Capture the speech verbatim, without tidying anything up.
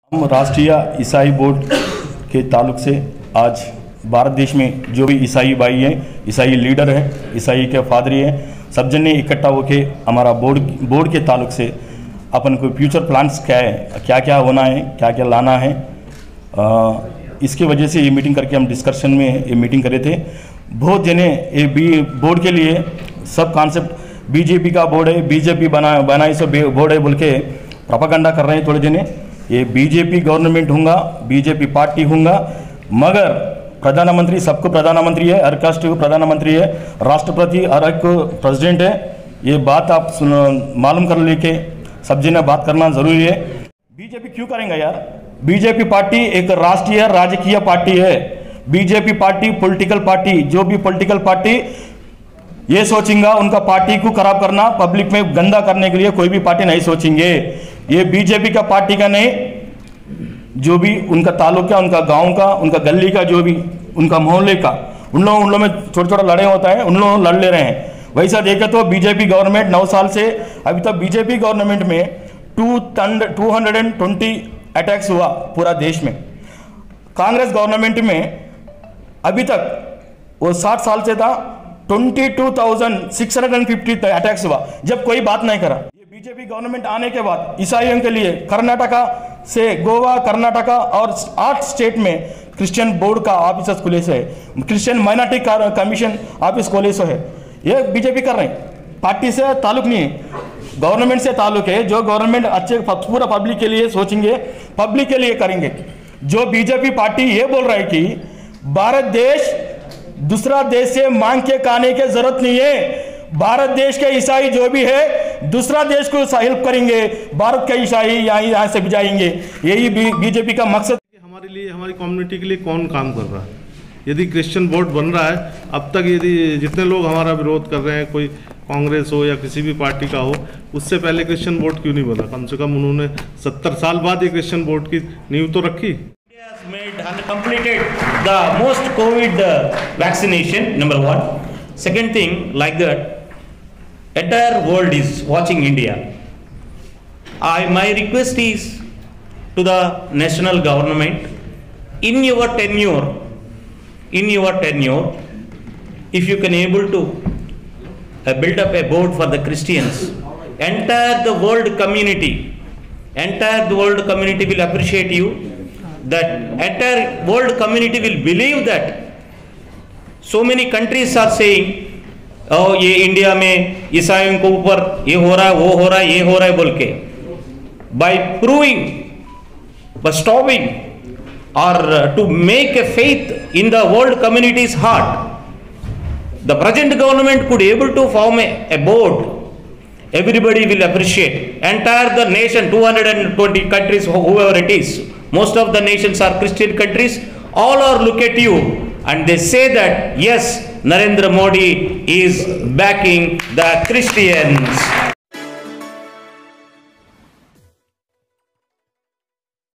हम राष्ट्रीय ईसाई बोर्ड के ताल्लुक से आज भारत देश में जो भी ईसाई भाई हैं, ईसाई लीडर हैं, ईसाई के फादरी हैं, सब जन ने इकट्ठा होकर हमारा बोर्ड बोर्ड के ताल्लुक से अपन को फ्यूचर प्लान्स क्या है, क्या क्या होना है, क्या क्या लाना है, आ, इसके वजह से ये मीटिंग करके हम डिस्कशन में ये मीटिंग करे थे। बहुत जने ये बी बोर्ड के लिए सब कॉन्सेप्ट बीजेपी का बोर्ड है, बीजेपी बना बनाई सो बोर्ड है बोल के प्रोपेगेंडा कर रहे हैं थोड़े जने। ये बीजेपी गवर्नमेंट होगा, बीजेपी पार्टी होगा, मगर प्रधानमंत्री सबको प्रधानमंत्री है, हर कास्ट को प्रधानमंत्री है, राष्ट्रपति हर एक प्रेसिडेंट है। ये बात आप मालूम कर लेके सब जने बात करना जरूरी है। बीजेपी क्यों करेंगे यार? बीजेपी पार्टी एक राष्ट्रीय राजकीय पार्टी है। बीजेपी पार्टी पॉलिटिकल पार्टी, जो भी पॉलिटिकल पार्टी ये सोचेंगे उनका पार्टी को खराब करना, पब्लिक में गंदा करने के लिए कोई भी पार्टी नहीं सोचेंगे। ये बीजेपी का पार्टी का नहीं, जो भी उनका तालुका, उनका गांव का, उनका गली का, जो भी उनका मोहल्ले का, उन लोगों उन लोगों में छोटा छोटा लड़े होता है, उन लोग लड़ ले रहे हैं। वैसा देखे तो बीजेपी गवर्नमेंट नौ साल से अभी तक बीजेपी गवर्नमेंट में two two hundred and twenty attacks हुआ पूरा देश में। कांग्रेस गवर्नमेंट में अभी तक वो साठ साल से था, twenty two thousand six hundred and fifty attacks हुआ, जब कोई बात नहीं करा। ये बीजेपी गवर्नमेंट आने के बाद ईसाइयों के लिए कर्नाटका से गोवा, कर्नाटका और आठ स्टेट में क्रिश्चियन बोर्ड का ऑफिस खुले से है, क्रिश्चियन माइनॉरिटी कमीशन ऑफिस खोले से है। ये बीजेपी कर रहे हैं, पार्टी से ताल्लुक नहीं है, गवर्नमेंट से ताल्लुक है। जो गवर्नमेंट अच्छे पूरा पब्लिक के लिए सोचेंगे, पब्लिक के लिए करेंगे। जो बीजेपी पार्टी ये बोल रहा है कि भारत देश दूसरा देश से मांग के खाने की जरूरत नहीं है, भारत देश के ईसाई जो भी है दूसरा देश को हेल्प करेंगे, भारत के ईसाई यहाँ यहाँ से भिजाएंगे। यही बीजेपी का मकसद। हमारे लिए, हमारी कम्युनिटी के लिए कौन काम कर रहा है? यदि क्रिश्चियन बोर्ड बन रहा है, अब तक यदि जितने लोग हमारा विरोध कर रहे हैं, कोई कांग्रेस हो या किसी भी पार्टी का हो, उससे पहले क्रिश्चियन बोर्ड क्यों नहीं बना? कम से कम उन्होंने सत्तर साल बाद ये क्रिश्चियन बोर्ड की नींव तो रखी। Made and completed the most COVID uh, vaccination, number one. Second thing, like that, entire world is watching India. I, my request is to the national government, in your tenure, in your tenure, if you can able to uh, build up a board for the Christians, entire the world community, entire the world community will appreciate you. That entire world community will believe that so many countries are saying, oh ये India में ईसाइयों को ऊपर ये हो रहा है, वो हो रहा है, ये हो रहा है बोल के, by proving, by stopping or to make a faith in the world community's heart, the present government could able to form a, a board. Everybody will appreciate. Entire the nation, two hundred twenty countries, whoever it is, most of the nations are Christian countries, all are look at you and they say that yes, Narendra Modi is backing the Christians.